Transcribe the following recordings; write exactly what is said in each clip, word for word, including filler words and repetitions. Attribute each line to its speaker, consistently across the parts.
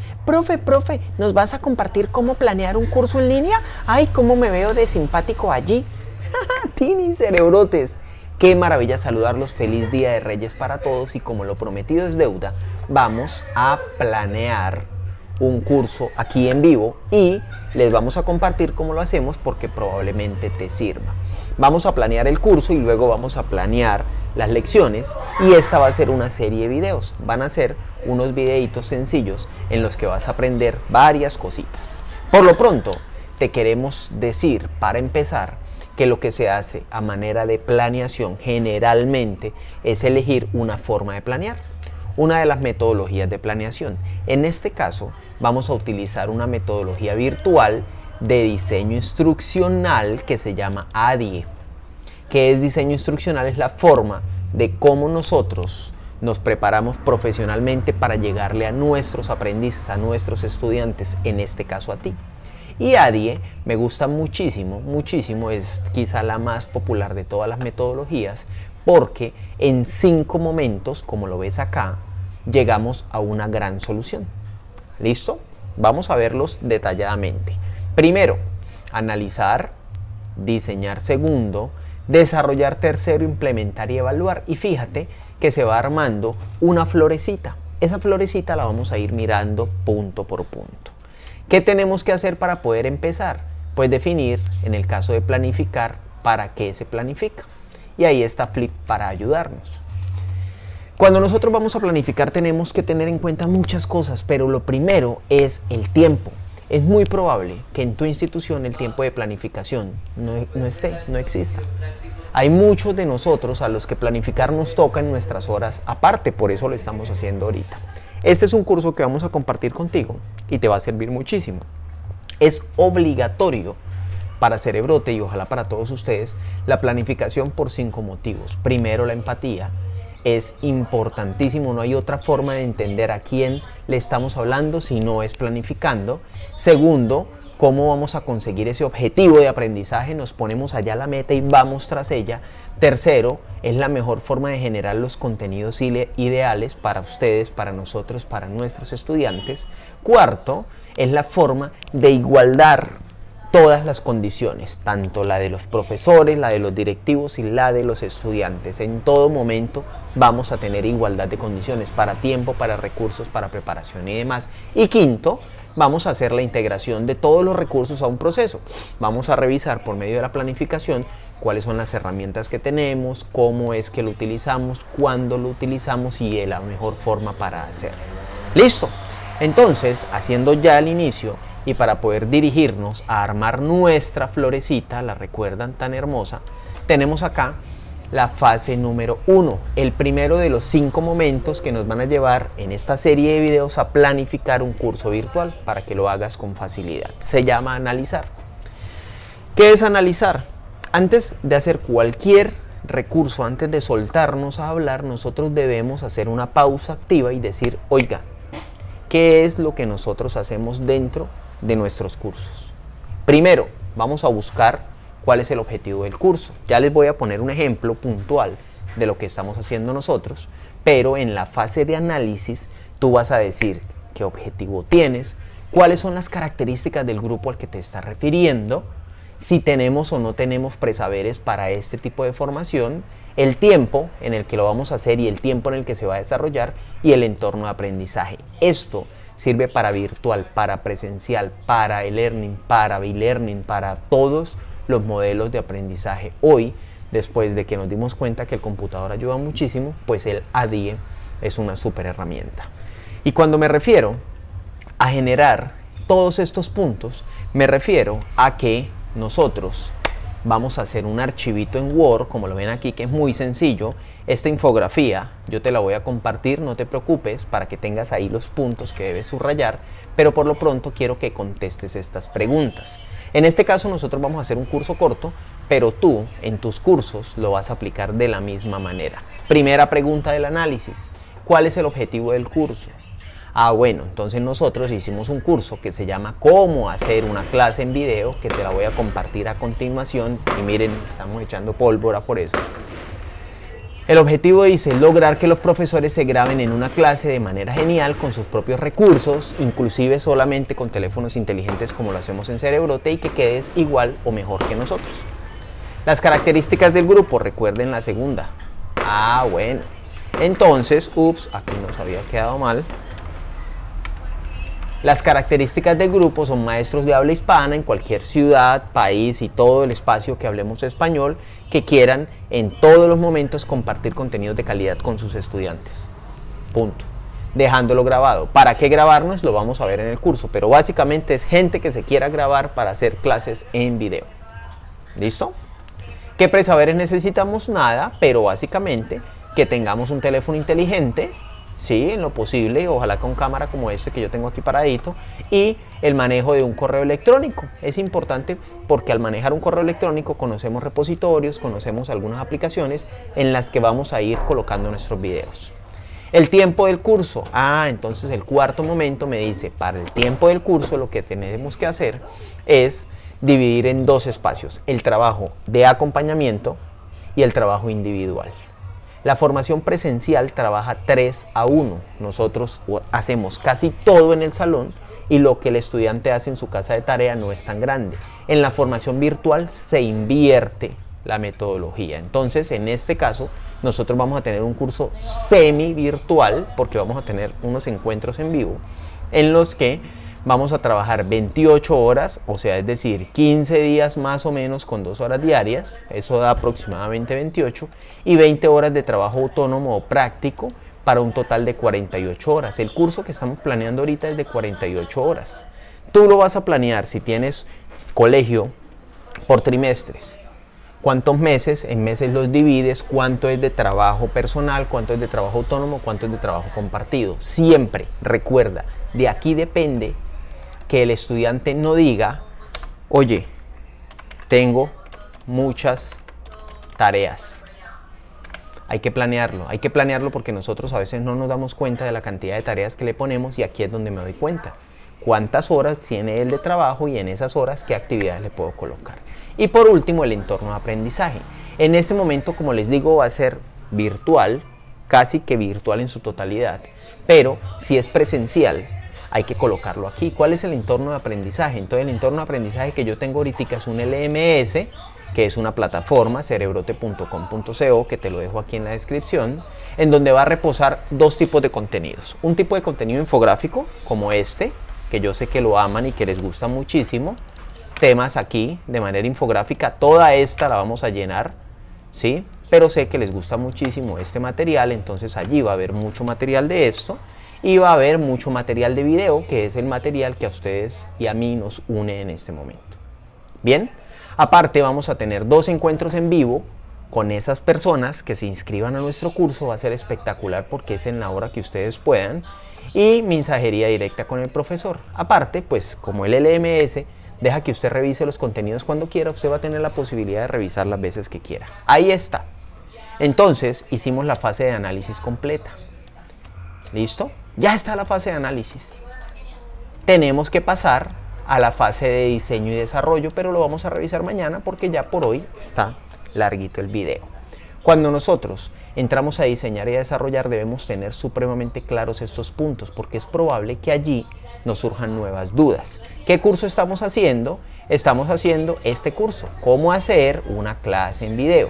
Speaker 1: Profe, profe, ¿nos vas a compartir cómo planear un curso en línea? Ay, cómo me veo de simpático allí. Tini cerebrotes. Qué maravilla saludarlos, feliz Día de Reyes para todos y como lo prometido es deuda, vamos a planear un curso aquí en vivo y les vamos a compartir cómo lo hacemos porque probablemente te sirva. Vamos a planear el curso y luego vamos a planear las lecciones y esta va a ser una serie de videos. Van a ser unos videitos sencillos en los que vas a aprender varias cositas. Por lo pronto, te queremos decir para empezar que lo que se hace a manera de planeación generalmente es elegir una forma de planear, una de las metodologías de planeación. En este caso vamos a utilizar una metodología virtual de diseño instruccional que se llama A D I E. ¿Qué es diseño instruccional? Es la forma de cómo nosotros nos preparamos profesionalmente para llegarle a nuestros aprendices, a nuestros estudiantes, en este caso a ti. Y A D I E me gusta muchísimo, muchísimo, es quizá la más popular de todas las metodologías porque en cinco momentos, como lo ves acá, llegamos a una gran solución. ¿Listo? Vamos a verlos detalladamente. Primero, analizar, diseñar segundo, desarrollar tercero, implementar y evaluar. Y fíjate que se va armando una florecita. Esa florecita la vamos a ir mirando punto por punto. ¿Qué tenemos que hacer para poder empezar? Pues definir, en el caso de planificar, para qué se planifica. Y ahí está Flip para ayudarnos. Cuando nosotros vamos a planificar tenemos que tener en cuenta muchas cosas, pero lo primero es el tiempo. Es muy probable que en tu institución el tiempo de planificación no, no esté, no exista. Hay muchos de nosotros a los que planificar nos toca en nuestras horas aparte, por eso lo estamos haciendo ahorita. Este es un curso que vamos a compartir contigo y te va a servir muchísimo. Es obligatorio para Cerebrote y ojalá para todos ustedes la planificación por cinco motivos. Primero, la empatía. Es importantísimo, no hay otra forma de entender a quién le estamos hablando si no es planificando. Segundo, cómo vamos a conseguir ese objetivo de aprendizaje, nos ponemos allá la meta y vamos tras ella. Tercero, es la mejor forma de generar los contenidos ideales para ustedes, para nosotros, para nuestros estudiantes. Cuarto, es la forma de igualar todas las condiciones, tanto la de los profesores, la de los directivos y la de los estudiantes. En todo momento vamos a tener igualdad de condiciones para tiempo, para recursos, para preparación y demás. Y quinto, vamos a hacer la integración de todos los recursos a un proceso. Vamos a revisar por medio de la planificación cuáles son las herramientas que tenemos, cómo es que lo utilizamos, cuándo lo utilizamos y de la mejor forma para hacerlo. ¿Listo? Entonces, haciendo ya el inicio y para poder dirigirnos a armar nuestra florecita, la recuerdan tan hermosa, tenemos acá la fase número uno, el primero de los cinco momentos que nos van a llevar en esta serie de videos a planificar un curso virtual para que lo hagas con facilidad. Se llama analizar. ¿Qué es analizar? Antes de hacer cualquier recurso, antes de soltarnos a hablar, nosotros debemos hacer una pausa activa y decir, oiga, ¿qué es lo que nosotros hacemos dentro de nuestros cursos? Primero, vamos a buscar cuál es el objetivo del curso. Ya les voy a poner un ejemplo puntual de lo que estamos haciendo nosotros, pero en la fase de análisis tú vas a decir qué objetivo tienes, cuáles son las características del grupo al que te estás refiriendo, si tenemos o no tenemos presaberes para este tipo de formación, el tiempo en el que lo vamos a hacer y el tiempo en el que se va a desarrollar y el entorno de aprendizaje. Esto sirve para virtual, para presencial, para e-learning, para e-learning, para todos los modelos de aprendizaje. Hoy, después de que nos dimos cuenta que el computador ayuda muchísimo, pues el A D I E es una súper herramienta. Y cuando me refiero a generar todos estos puntos, me refiero a que nosotros vamos a hacer un archivito en Word, como lo ven aquí, que es muy sencillo. Esta infografía yo te la voy a compartir, no te preocupes, para que tengas ahí los puntos que debes subrayar, pero por lo pronto quiero que contestes estas preguntas. En este caso nosotros vamos a hacer un curso corto, pero tú en tus cursos lo vas a aplicar de la misma manera. Primera pregunta del análisis, ¿cuál es el objetivo del curso? Ah, bueno, entonces nosotros hicimos un curso que se llama Cómo hacer una clase en video, que te la voy a compartir a continuación. Y miren, estamos echando pólvora por eso. El objetivo dice lograr que los profesores se graben en una clase de manera genial con sus propios recursos, inclusive solamente con teléfonos inteligentes como lo hacemos en Cerebrote, y que quedes igual o mejor que nosotros. Las características del grupo, recuerden la segunda. Ah, bueno. Entonces, ups, aquí nos había quedado mal. Las características del grupo son maestros de habla hispana en cualquier ciudad, país y todo el espacio que hablemos español, que quieran en todos los momentos compartir contenidos de calidad con sus estudiantes. Punto. Dejándolo grabado. ¿Para qué grabarnos? Lo vamos a ver en el curso, pero básicamente es gente que se quiera grabar para hacer clases en video. ¿Listo? ¿Qué presaberes necesitamos? Nada, pero básicamente que tengamos un teléfono inteligente, sí, en lo posible, ojalá con cámara como este que yo tengo aquí paradito, y el manejo de un correo electrónico. Es importante porque al manejar un correo electrónico conocemos repositorios, conocemos algunas aplicaciones en las que vamos a ir colocando nuestros videos. El tiempo del curso. Ah, entonces el cuarto momento me dice, para el tiempo del curso lo que tenemos que hacer es dividir en dos espacios, el trabajo de acompañamiento y el trabajo individual. La formación presencial trabaja tres a uno. Nosotros hacemos casi todo en el salón y lo que el estudiante hace en su casa de tarea no es tan grande. En la formación virtual se invierte la metodología. Entonces, en este caso, nosotros vamos a tener un curso semi virtual porque vamos a tener unos encuentros en vivo en los que vamos a trabajar veintiocho horas, o sea, es decir, quince días más o menos con dos horas diarias, eso da aproximadamente veintiocho, y veinte horas de trabajo autónomo o práctico para un total de cuarenta y ocho horas. El curso que estamos planeando ahorita es de cuarenta y ocho horas. Tú lo vas a planear si tienes colegio por trimestres. ¿Cuántos meses? En meses los divides, cuánto es de trabajo personal, cuánto es de trabajo autónomo, cuánto es de trabajo compartido. Siempre, recuerda, de aquí depende que el estudiante no diga, oye, tengo muchas tareas. Hay que planearlo, hay que planearlo porque nosotros a veces no nos damos cuenta de la cantidad de tareas que le ponemos y aquí es donde me doy cuenta. Cuántas horas tiene él de trabajo y en esas horas qué actividades le puedo colocar. Y por último, el entorno de aprendizaje. En este momento, como les digo, va a ser virtual, casi que virtual en su totalidad, pero si es presencial, hay que colocarlo aquí. ¿Cuál es el entorno de aprendizaje? Entonces el entorno de aprendizaje que yo tengo ahorita es un L M S, que es una plataforma, cerebrote punto com punto co, que te lo dejo aquí en la descripción, en donde va a reposar dos tipos de contenidos. Un tipo de contenido infográfico, como este, que yo sé que lo aman y que les gusta muchísimo. Temas aquí de manera infográfica, toda esta la vamos a llenar, ¿sí? Pero sé que les gusta muchísimo este material, entonces allí va a haber mucho material de esto. Y va a haber mucho material de video, que es el material que a ustedes y a mí nos une en este momento. Bien, aparte vamos a tener dos encuentros en vivo con esas personas que se inscriban a nuestro curso. Va a ser espectacular porque es en la hora que ustedes puedan. Y mensajería directa con el profesor. Aparte, pues como el L M S deja que usted revise los contenidos cuando quiera, usted va a tener la posibilidad de revisar las veces que quiera. Ahí está. Entonces hicimos la fase de análisis completa. ¿Listo? Ya está la fase de análisis. Tenemos que pasar a la fase de diseño y desarrollo, pero lo vamos a revisar mañana porque ya por hoy está larguito el video. Cuando nosotros entramos a diseñar y a desarrollar debemos tener supremamente claros estos puntos porque es probable que allí nos surjan nuevas dudas. ¿Qué curso estamos haciendo? Estamos haciendo este curso, cómo hacer una clase en video,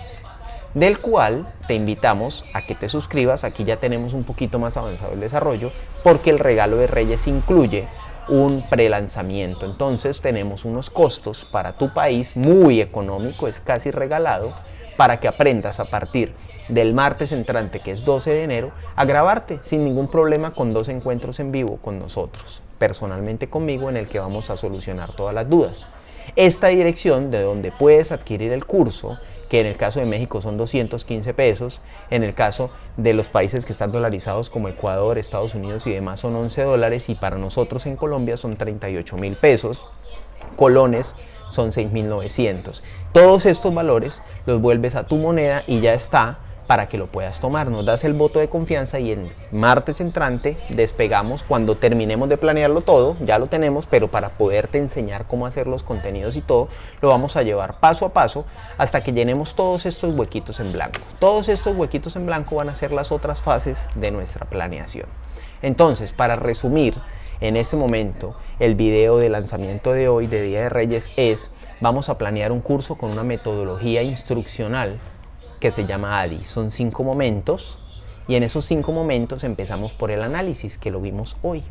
Speaker 1: del cual te invitamos a que te suscribas. Aquí ya tenemos un poquito más avanzado el desarrollo porque el regalo de Reyes incluye un prelanzamiento. Entonces tenemos unos costos para tu país muy económico, es casi regalado, para que aprendas a partir del martes entrante, que es doce de enero, a grabarte sin ningún problema con dos encuentros en vivo con nosotros, personalmente conmigo, en el que vamos a solucionar todas las dudas. Esta dirección de donde puedes adquirir el curso, que en el caso de México son doscientos quince pesos, en el caso de los países que están dolarizados como Ecuador, Estados Unidos y demás son once dólares, y para nosotros en Colombia son treinta y ocho mil pesos, colones son seis mil novecientos. Todos estos valores los vuelves a tu moneda y ya está para que lo puedas tomar. Nos das el voto de confianza y el martes entrante despegamos cuando terminemos de planearlo todo. Ya lo tenemos, pero para poderte enseñar cómo hacer los contenidos y todo, lo vamos a llevar paso a paso hasta que llenemos todos estos huequitos en blanco. Todos estos huequitos en blanco van a ser las otras fases de nuestra planeación. Entonces, para resumir en este momento, el video de lanzamiento de hoy de Día de Reyes es: vamos a planear un curso con una metodología instruccional que se llama A D I. Son cinco momentos y en esos cinco momentos empezamos por el análisis, que lo vimos hoy.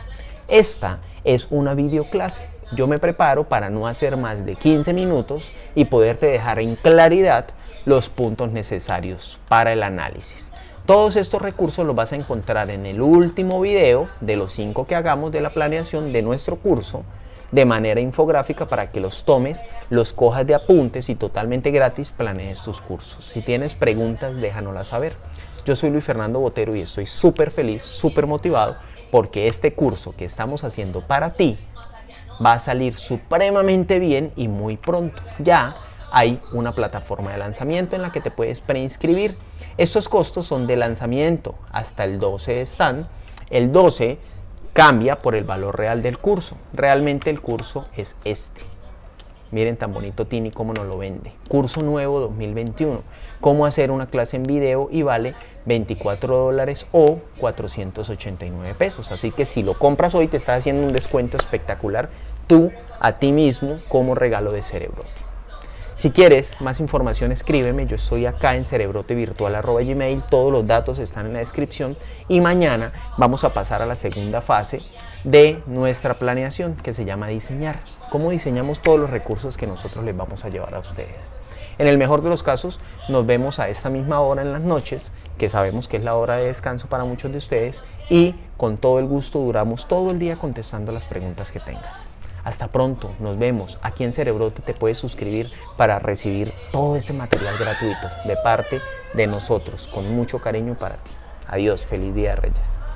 Speaker 1: Esta es una videoclase. Yo me preparo para no hacer más de quince minutos y poderte dejar en claridad los puntos necesarios para el análisis. Todos estos recursos los vas a encontrar en el último video de los cinco que hagamos de la planeación de nuestro curso, de manera infográfica, para que los tomes, los cojas de apuntes y totalmente gratis planees tus cursos. Si tienes preguntas, déjanoslas saber. Yo soy Luis Fernando Botero y estoy súper feliz, súper motivado, porque este curso que estamos haciendo para ti va a salir supremamente bien y muy pronto. Ya hay una plataforma de lanzamiento en la que te puedes preinscribir. Estos costos son de lanzamiento, hasta el doce están. El doce cambia por el valor real del curso. Realmente el curso es este. Miren tan bonito Tini cómo nos lo vende. Curso nuevo dos mil veintiuno. Cómo hacer una clase en video, y vale veinticuatro dólares o cuatrocientos ochenta y nueve pesos. Así que si lo compras hoy te estás haciendo un descuento espectacular tú a ti mismo como regalo de Cerebrote. Si quieres más información, escríbeme. Yo estoy acá en cerebrotevirtual arroba gmail. Todos los datos están en la descripción. Y mañana vamos a pasar a la segunda fase de nuestra planeación, que se llama diseñar. Cómo diseñamos todos los recursos que nosotros les vamos a llevar a ustedes. En el mejor de los casos, nos vemos a esta misma hora en las noches, que sabemos que es la hora de descanso para muchos de ustedes. Y con todo el gusto duramos todo el día contestando las preguntas que tengas. Hasta pronto, nos vemos. Aquí en Cerebrote te puedes suscribir para recibir todo este material gratuito de parte de nosotros, con mucho cariño para ti. Adiós, feliz Día de Reyes.